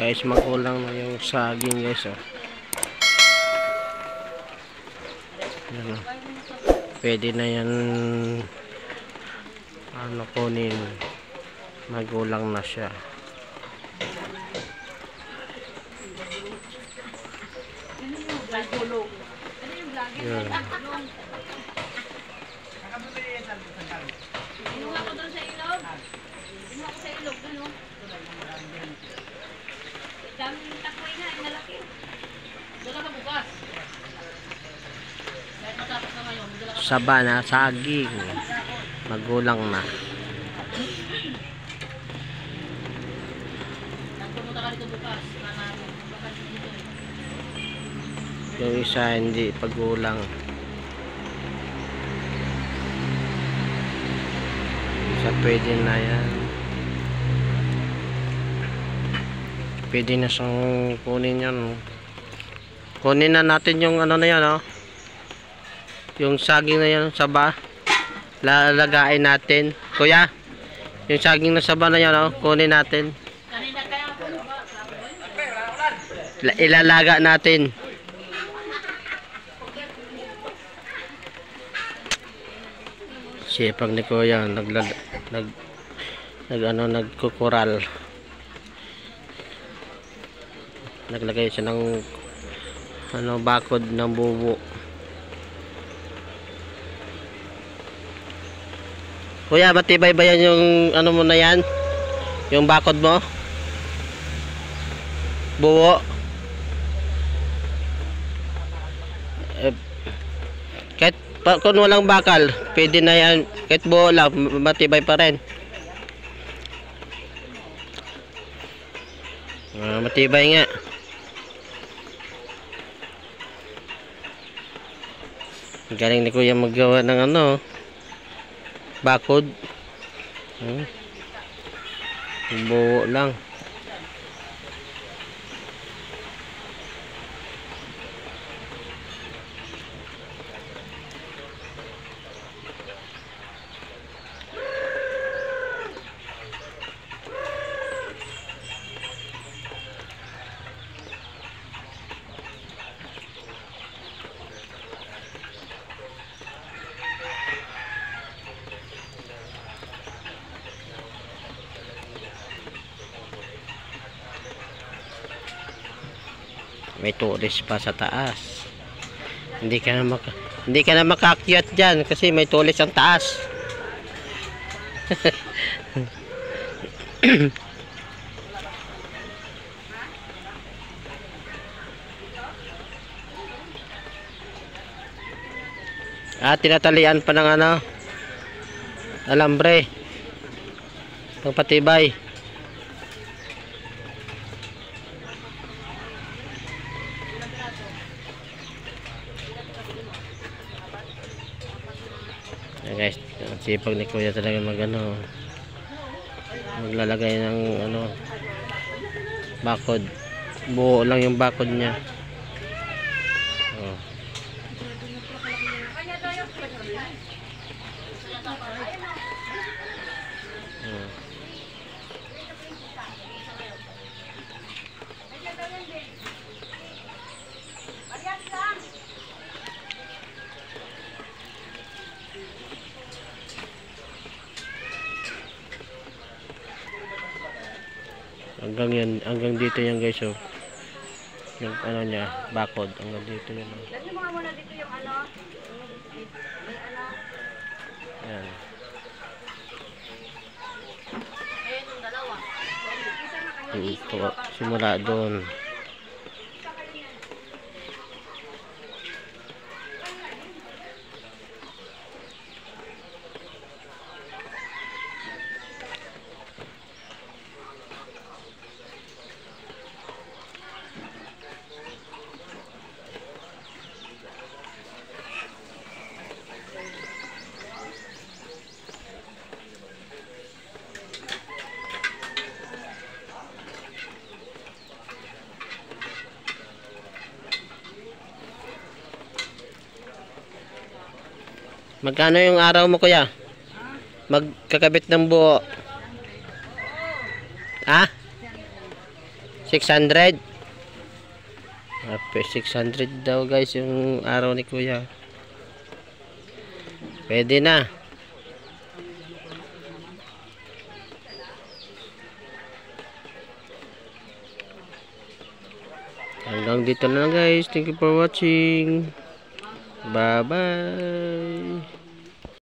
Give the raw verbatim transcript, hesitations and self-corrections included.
Guys, magulang na yung saging guys, oh. Yan, oh. Pwede na yan ano kunin, magulang na siya. Yan. Inuha ko doon sa ilog. Inuha ko sa ilog, ano? Daming takway na, inalaki. Doon ka bukas. Kahit matapos na ngayon, doon ka. Saba na, saging. Magulang na. Nagpumunta ka dito bukas. Baka dito. Yung isa hindi pagulang. Isa pwede na yan. Pwede na siyang kunin yan. Kunin na natin yung ano na yan, oh. Yung saging na yan, saba. Lalagain natin. Kuya, yung saging na saba na yan, oh. Kunin natin. Ilalaga natin. Sipag ni Kuya, nag nag nag ano nagkukural. Naglagay siya ng ano bakod ng bubo. Kuya, matibay ba yan yung ano mo na yan? Yung bakod mo? Buwo? Eh, kahit pa, kung walang bakal, pwede na yan. Kahit buo lang, matibay pa rin. Ah, matibay nga. Galing ni Kuya maggawa ng ano, bakod. Hmm. Buo lang. May tulis pa sa taas. Hindi ka na maka, hindi ka na makakyat diyan kasi may tulis ang taas. Ah, tinatalian pa ng ano, alambre pangpatibay. Guys, sipag ni Kuya talaga mag ano, maglalagay ng ano, bakod. Buo lang yung bakod niya. Oh. Oh. Hanggang yan, hanggang dito yan guys, oh. Yung ano niya, bakod, hanggang dito yan, oh. Lagi mo nga muna dito yung ano, may ano. Yan. Ayan yung dalawa. Ito, simula doon. Magkano yung araw mo, Kuya? Magkakabit ng buo. Ha? six hundred. Ah, six hundred daw guys yung araw ni kuya. Pwede na. Hanggang dito na lang guys. Thank you for watching. Bye bye.